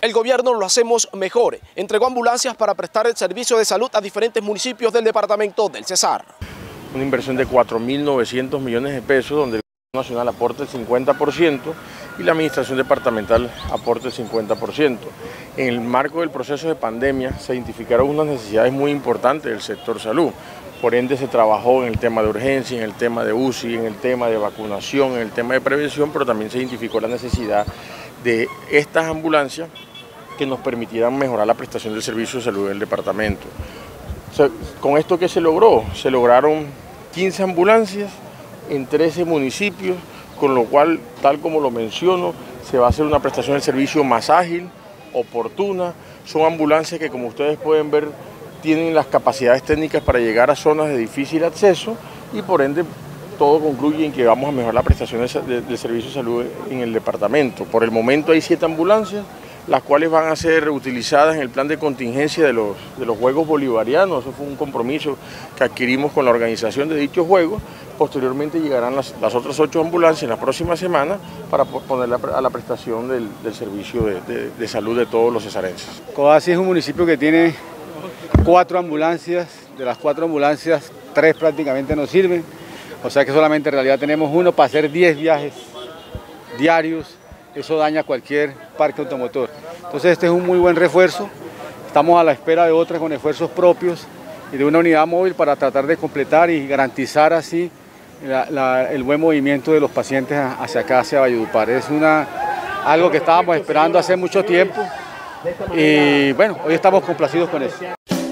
El gobierno lo hacemos mejor. Entregó ambulancias para prestar el servicio de salud a diferentes municipios del departamento del Cesar. Una inversión de 4.900 millones de pesos, donde el gobierno nacional aporta el 50% y la administración departamental aporta el 50%. En el marco del proceso de pandemia se identificaron unas necesidades muy importantes del sector salud. Por ende se trabajó en el tema de urgencia, en el tema de UCI, en el tema de vacunación, en el tema de prevención, pero también se identificó la necesidad de estas ambulancias que nos permitieran mejorar la prestación del servicio de salud del departamento. O sea, ¿con esto qué se logró? Se lograron 15 ambulancias en 13 municipios, con lo cual, tal como lo menciono, se va a hacer una prestación del servicio más ágil, oportuna. Son ambulancias que, como ustedes pueden ver, tienen las capacidades técnicas para llegar a zonas de difícil acceso y por ende todo concluye en que vamos a mejorar la prestación del servicio de salud en el departamento. Por el momento hay 7 ambulancias, las cuales van a ser utilizadas en el plan de contingencia de los Juegos Bolivarianos. Eso fue un compromiso que adquirimos con la organización de dichos Juegos. Posteriormente llegarán las otras 8 ambulancias en la próxima semana para ponerla a la prestación del servicio de salud de todos los cesarenses. Codacy es un municipio que tiene 4 ambulancias, de las 4 ambulancias 3 prácticamente no sirven, o sea que solamente en realidad tenemos 1 para hacer 10 viajes diarios. Eso daña cualquier parque automotor. Entonces este es un muy buen refuerzo. Estamos a la espera de otras con esfuerzos propios y de una unidad móvil para tratar de completar y garantizar así el buen movimiento de los pacientes hacia acá, hacia Valledupar. Es algo que estábamos esperando hace mucho tiempo y bueno, hoy estamos complacidos con eso.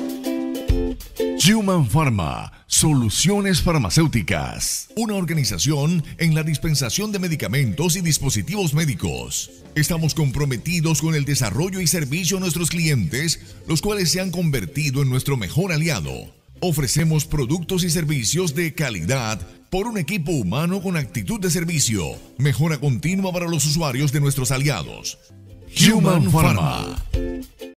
Human Pharma, soluciones farmacéuticas, una organización en la dispensación de medicamentos y dispositivos médicos. Estamos comprometidos con el desarrollo y servicio a nuestros clientes, los cuales se han convertido en nuestro mejor aliado. Ofrecemos productos y servicios de calidad por un equipo humano con actitud de servicio, mejora continua para los usuarios de nuestros aliados. Human Pharma.